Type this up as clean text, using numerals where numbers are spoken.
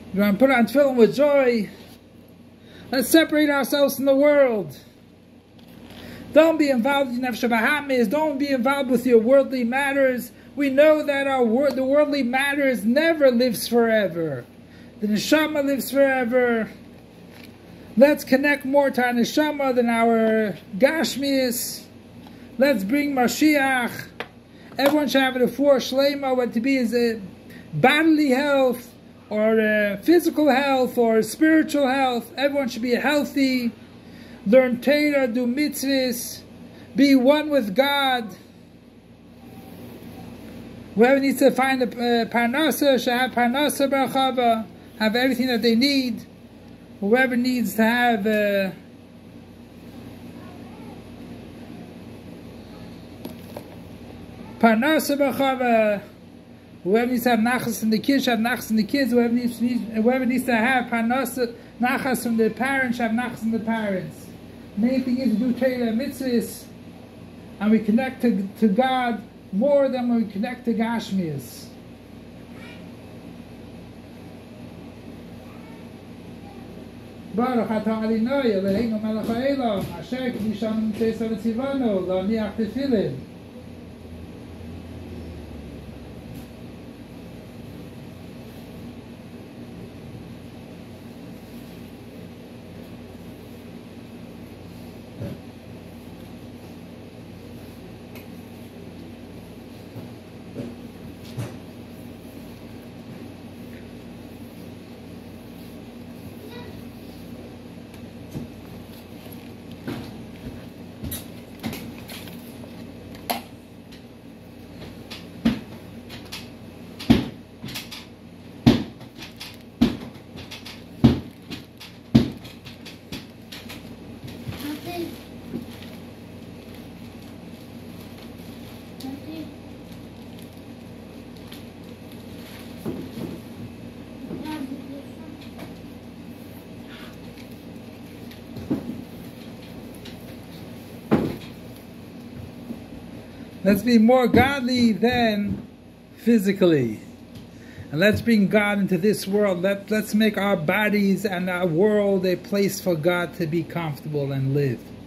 We're going to put on tefillin with joy. Let's separate ourselves from the world. Don't be involved in nefesh habahamis. Don't be involved with your worldly matters. We know that the worldly matters never lives forever. The neshama lives forever. Let's connect more to our neshama than our gashmias. Let's bring Mashiach. Everyone should have a refuah shlema, what to be is a bodily health, or physical health, or spiritual health. Everyone should be healthy. Learn Torah, do mitzvos, be one with God. Whoever needs to find a parnasa should have parnasa barachava, have everything that they need. Whoever needs to have parnasa barachava, whoever needs to have nachas from the kids should have nachas from the kids. Whoever needs to have parnasa, nachas from the parents should have nachas from the parents. The main thing is to do Torah mitzvahs, and we connect to God more than when we connect to Gashmias. Baruch atah Adonai Eloheinu melech haolam asher kiddushanu mitzvos v'tzivanu la'aniach tefillin. Let's be more godly than physically. And let's bring God into this world. Let's make our bodies and our world a place for God to be comfortable and live.